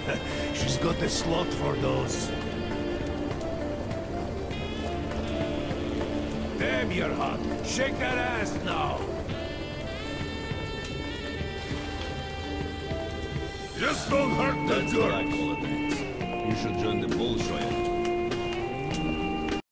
She's got a slot for those. Damn, you're hot. Shake that ass now. Just don't hurt the That's girl. like holidays. You should join the bull show.